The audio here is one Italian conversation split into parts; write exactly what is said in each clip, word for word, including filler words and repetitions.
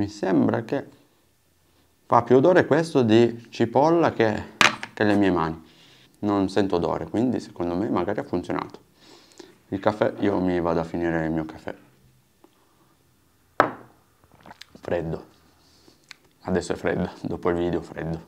Mi sembra che fa più odore questo di cipolla che, che le mie mani. Non sento odore, quindi secondo me magari ha funzionato. Il caffè, io mi vado a finire il mio caffè. Freddo. Adesso è freddo, dopo il video freddo.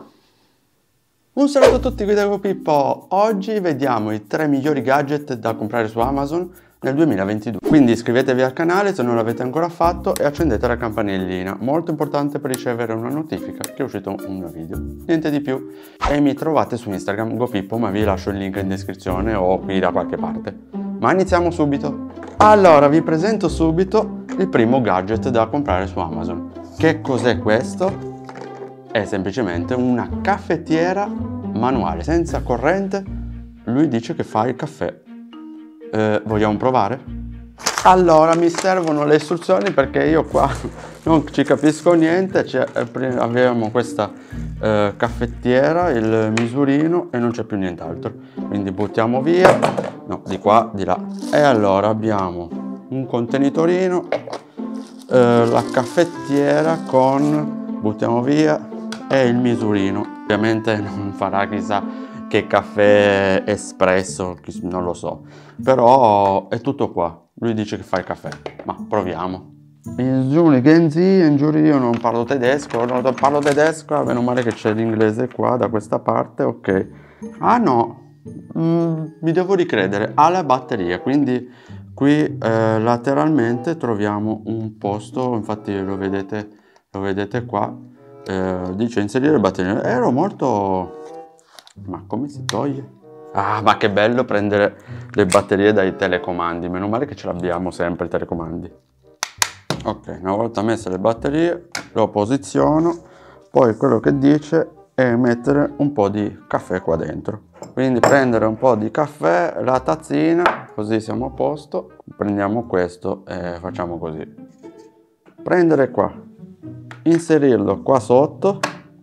Un saluto a tutti, qui da Pippo. Oggi vediamo i tre migliori gadget da comprare su Amazon nel duemilaventidue. Quindi iscrivetevi al canale se non l'avete ancora fatto e accendete la campanellina, molto importante per ricevere una notifica che è uscito un nuovo video. Niente di più. E mi trovate su Instagram GoPippo, ma vi lascio il link in descrizione o qui da qualche parte. Ma iniziamo subito. Allora, vi presento subito il primo gadget da comprare su Amazon. Che cos'è questo? È semplicemente una caffettiera manuale, senza corrente. Lui dice che fa il caffè. Eh, vogliamo provare? Allora, mi servono le istruzioni perché io qua non ci capisco niente. Abbiamo questa eh, caffettiera, il misurino e non c'è più nient'altro. Quindi buttiamo via. No, di qua, di là. E allora abbiamo un contenitorino, eh, la caffettiera con, buttiamo via, e il misurino. Ovviamente non farà chissà che caffè espresso, non lo so, però è tutto qua. Lui dice che fa il caffè, ma proviamo. Ingiuri Genzi, ingiuri, io non parlo tedesco, non parlo tedesco, meno male che c'è l'inglese qua da questa parte, ok. Ah no, mm, mi devo ricredere, ha la batteria, quindi qui eh, lateralmente troviamo un posto, infatti lo vedete, lo vedete qua, eh, dice inserire batteria. Ero molto... Ma come si toglie? Ah, ma che bello prendere le batterie dai telecomandi. Meno male che ce l'abbiamo sempre i telecomandi. Ok, una volta messe le batterie, lo posiziono. Poi quello che dice è mettere un po' di caffè qua dentro. Quindi prendere un po' di caffè, la tazzina, così siamo a posto. Prendiamo questo e facciamo così. Prendere qua, inserirlo qua sotto.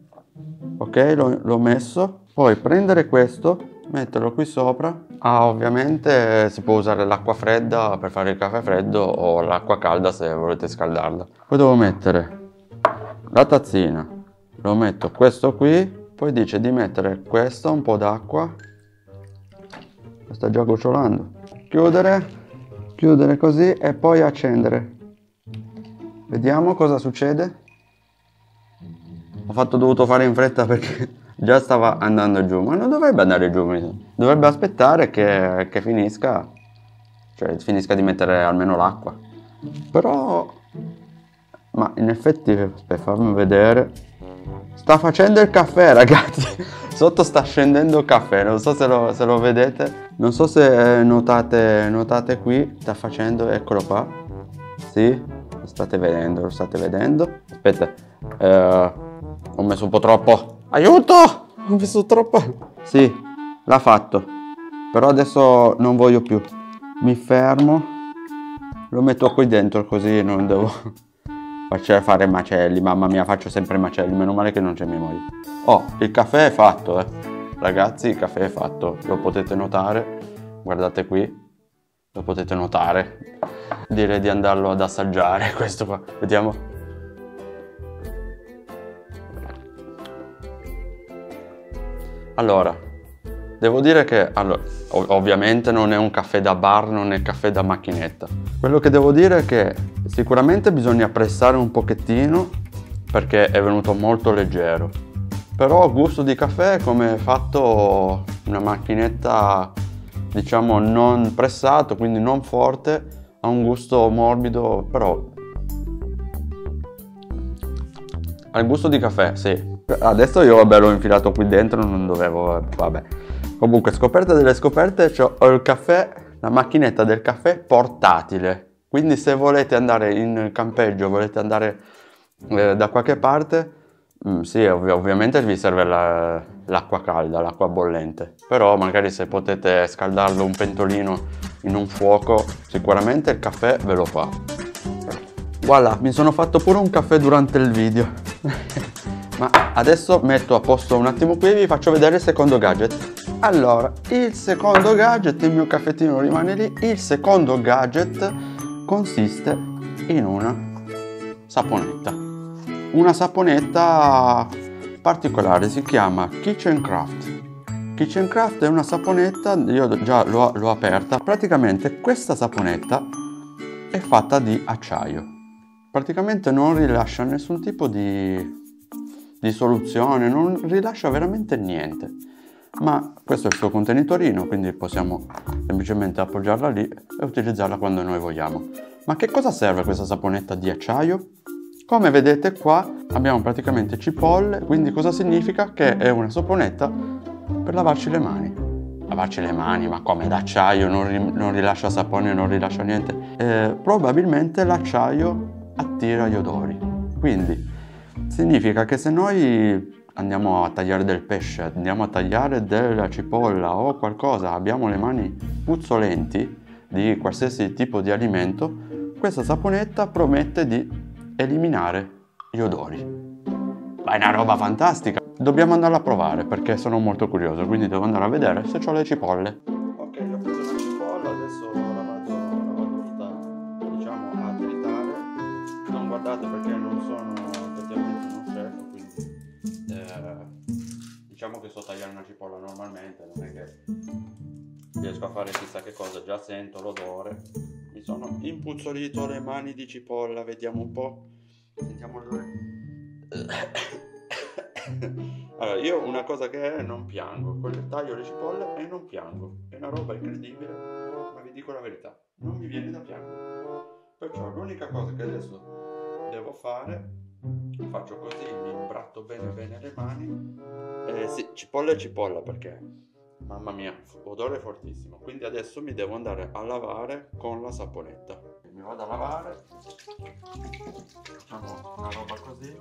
Ok, l'ho messo. Poi prendere questo, metterlo qui sopra. Ah, ovviamente si può usare l'acqua fredda per fare il caffè freddo o l'acqua calda se volete scaldarla. Poi devo mettere la tazzina, lo metto questo qui, poi dice di mettere questo, un po' d'acqua. Sta già gocciolando. Chiudere, chiudere così e poi accendere. Vediamo cosa succede. Ho fatto dovuto fare in fretta perché già stava andando giù, ma non dovrebbe andare giù, dovrebbe aspettare che, che finisca, cioè finisca di mettere almeno l'acqua. Però, ma in effetti, per farmi vedere, sta facendo il caffè, ragazzi, sotto sta scendendo caffè, non so se lo, se lo vedete, non so se notate, notate qui, sta facendo, eccolo qua, sì, lo state vedendo, lo state vedendo, aspetta, eh, ho messo un po' troppo. Aiuto! Ho messo troppo. Sì, l'ha fatto. Però adesso non voglio più. Mi fermo. Lo metto qui dentro così non devo faccio fare macelli. Mamma mia, faccio sempre macelli. Meno male che non c'è memoria. Oh, il caffè è fatto, eh. Ragazzi, il caffè è fatto. Lo potete notare. Guardate qui. Lo potete notare. Direi di andarlo ad assaggiare questo qua. Vediamo. Allora, devo dire che allora, ov ovviamente non è un caffè da bar, non è caffè da macchinetta. Quello che devo dire è che sicuramente bisogna pressare un pochettino perché è venuto molto leggero. Però a gusto di caffè, come è fatto una macchinetta, diciamo non pressato, quindi non forte, ha un gusto morbido, però ha il gusto di caffè, sì. Adesso io vabbè l'ho infilato qui dentro, non dovevo, vabbè. Comunque, scoperte delle scoperte, ho il caffè, la macchinetta del caffè portatile. Quindi se volete andare in campeggio, volete andare eh, da qualche parte, mh, sì, ov ovviamente vi serve l'acqua la, calda, l'acqua bollente. Però magari se potete scaldarlo un pentolino in un fuoco, sicuramente il caffè ve lo fa. Voilà, mi sono fatto pure un caffè durante il video. Ma adesso metto a posto un attimo qui e vi faccio vedere il secondo gadget. Allora, il secondo gadget, il mio caffettino rimane lì. Il secondo gadget consiste in una saponetta. Una saponetta particolare, si chiama Kitchen Craft. Kitchen Craft è una saponetta, io già l'ho, l'ho aperta. Praticamente questa saponetta è fatta di acciaio. Praticamente non rilascia nessun tipo di, di soluzione, non rilascia veramente niente. Ma questo è il suo contenitorino, quindi possiamo semplicemente appoggiarla lì e utilizzarla quando noi vogliamo. Ma che cosa serve questa saponetta di acciaio? Come vedete qua abbiamo praticamente cipolle, quindi cosa significa? Che è una saponetta per lavarci le mani. Lavarci le mani, ma come d'acciaio, non, ri non rilascia sapone, non rilascia niente. Eh, probabilmente l'acciaio attira gli odori. Quindi significa che se noi andiamo a tagliare del pesce, andiamo a tagliare della cipolla o qualcosa, abbiamo le mani puzzolenti di qualsiasi tipo di alimento, questa saponetta promette di eliminare gli odori. Ma è una roba fantastica! Dobbiamo andarla a provare perché sono molto curioso, quindi devo andare a vedere se ho le cipolle. Ok, ho preso una cipolla, adesso la vado, la vado tutta, diciamo, a tritare. Non guardate perché non sono effettivamente uno chef, quindi eh, diciamo che so tagliare una cipolla normalmente, non è che riesco a fare chissà che cosa, già sento l'odore. Mi sono impuzzolito le mani di cipolla, vediamo un po'. Sentiamo l'odore. Allora, io una cosa che è, non piango, taglio le cipolle e non piango, è una roba incredibile, ma vi dico la verità, non mi viene da piangere. Perciò l'unica cosa che adesso devo fare, faccio così, mi imbratto bene bene le mani, eh, sì, cipolla e cipolla perché, mamma mia, odore fortissimo, quindi adesso mi devo andare a lavare con la saponetta. Mi vado a lavare, facciamo una roba così.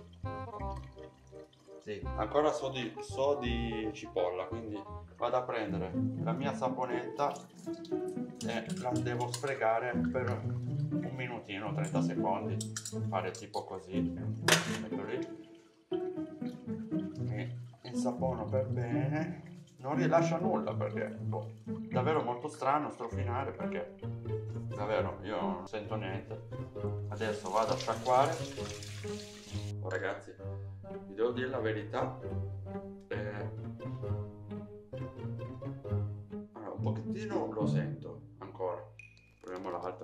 Sì, ancora so di, so di cipolla, quindi vado a prendere la mia saponetta e la devo sfregare per un minutino, trenta secondi, fare tipo così, metto lì, e insapono per bene, non rilascia nulla perché boh, davvero molto strano strofinare perché davvero io non sento niente. Adesso vado a sciacquare. Oh, ragazzi, vi devo dire la verità, eh, allora, un pochettino lo sento ancora, proviamo l'altra,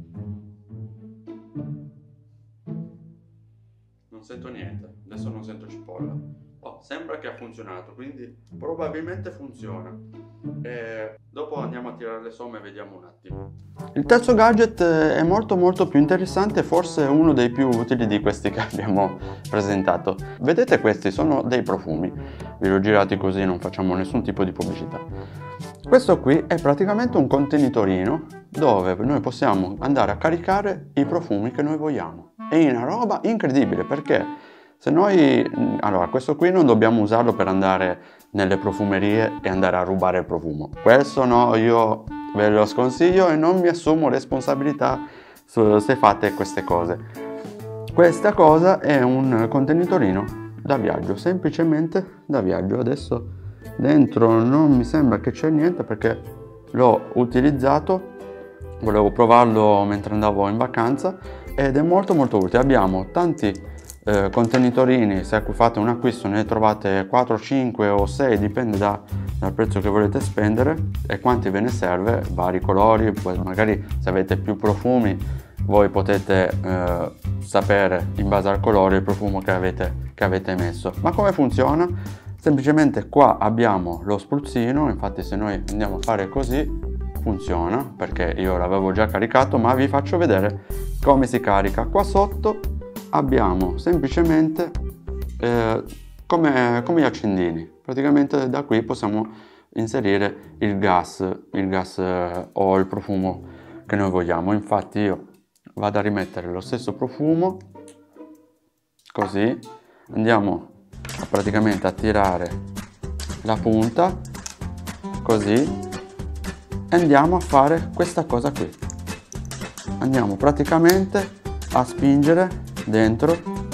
non sento niente, adesso non sento cipolla. Oh, sembra che ha funzionato, quindi probabilmente funziona. E dopo andiamo a tirare le somme e vediamo un attimo. Il terzo gadget è molto molto più interessante, forse uno dei più utili di questi che abbiamo presentato. Vedete, questi sono dei profumi, ve li ho girati così, non facciamo nessun tipo di pubblicità. Questo qui è praticamente un contenitorino dove noi possiamo andare a caricare i profumi che noi vogliamo. È una roba incredibile perché se noi, allora questo qui non dobbiamo usarlo per andare nelle profumerie e andare a rubare il profumo. Questo no, io ve lo sconsiglio e non mi assumo responsabilità su, se fate queste cose. Questa cosa è un contenitorino da viaggio, semplicemente da viaggio. Adesso dentro non mi sembra che c'è niente perché l'ho utilizzato, volevo provarlo mentre andavo in vacanza ed è molto molto utile. Abbiamo tanti Eh, contenitorini, se fate un acquisto ne trovate quattro, cinque o sei, dipende da, dal prezzo che volete spendere e quanti ve ne serve, vari colori, poi magari se avete più profumi voi potete eh, sapere in base al colore il profumo che avete, che avete messo. Ma come funziona? Semplicemente qua abbiamo lo spruzzino, infatti se noi andiamo a fare così funziona perché io l'avevo già caricato, ma vi faccio vedere come si carica. Qua sotto abbiamo semplicemente eh, come, come gli accendini, praticamente da qui possiamo inserire il gas, il gas eh, o il profumo che noi vogliamo. Infatti io vado a rimettere lo stesso profumo, così andiamo a praticamente a tirare la punta, così, e andiamo a fare questa cosa qui, andiamo praticamente a spingere dentro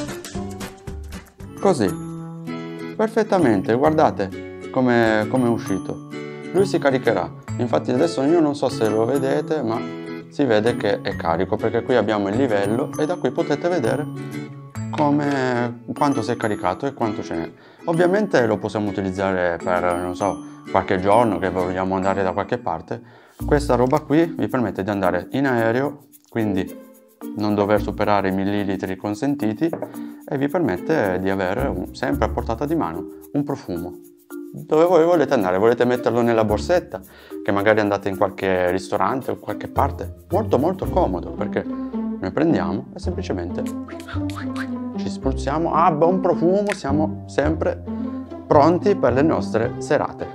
così perfettamente. Guardate come è uscito, lui si caricherà. Infatti adesso io non so se lo vedete, ma si vede che è carico, perché qui abbiamo il livello e da qui potete vedere come, quanto si è caricato e quanto ce n'è. Ovviamente lo possiamo utilizzare per, non so, qualche giorno che vogliamo andare da qualche parte. Questa roba qui vi permette di andare in aereo, quindi non dover superare i millilitri consentiti, e vi permette di avere un, sempre a portata di mano un profumo. Dove voi volete andare, volete metterlo nella borsetta, che magari andate in qualche ristorante o qualche parte, molto molto comodo, perché noi prendiamo e semplicemente ci spruzziamo, ah, buon profumo, siamo sempre pronti per le nostre serate.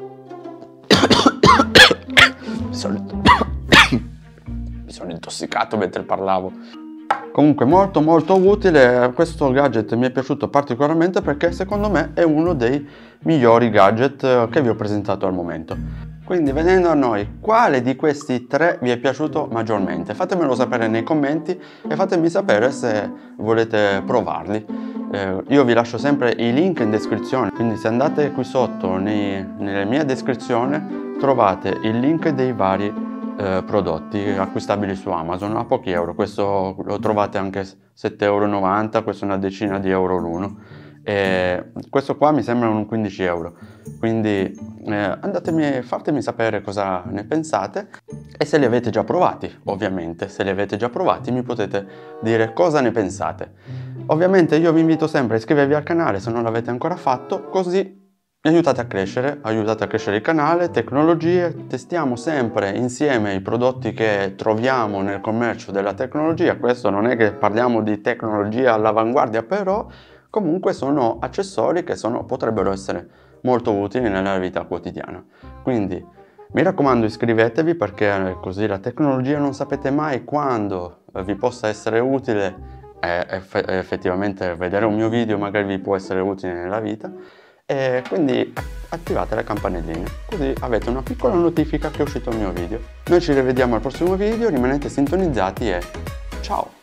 mi, sono... mi sono intossicato mentre parlavo. Comunque molto molto utile, questo gadget mi è piaciuto particolarmente perché secondo me è uno dei migliori gadget che vi ho presentato al momento. Quindi venendo a noi, quale di questi tre vi è piaciuto maggiormente? Fatemelo sapere nei commenti e fatemi sapere se volete provarli. Eh, io vi lascio sempre i link in descrizione, quindi se andate qui sotto nei, nella mia descrizione trovate il link dei vari eh, prodotti acquistabili su Amazon a pochi euro. Questo lo trovate anche sette e novanta euro, questo è una decina di euro l'uno. E questo qua mi sembra un quindici euro, quindi eh, andatemi, fatemi sapere cosa ne pensate e se li avete già provati. Ovviamente se li avete già provati mi potete dire cosa ne pensate. Ovviamente io vi invito sempre a iscrivervi al canale se non l'avete ancora fatto, così mi aiutate a crescere, aiutate a crescere il canale, tecnologie, testiamo sempre insieme i prodotti che troviamo nel commercio della tecnologia. Questo non è che parliamo di tecnologia all'avanguardia, però comunque sono accessori che sono, potrebbero essere molto utili nella vita quotidiana. Quindi mi raccomando, iscrivetevi, perché così la tecnologia non sapete mai quando vi possa essere utile, e eff effettivamente vedere un mio video magari vi può essere utile nella vita, e quindi attivate la campanellina così avete una piccola notifica che è uscito il mio video. Noi ci rivediamo al prossimo video, rimanete sintonizzati e ciao!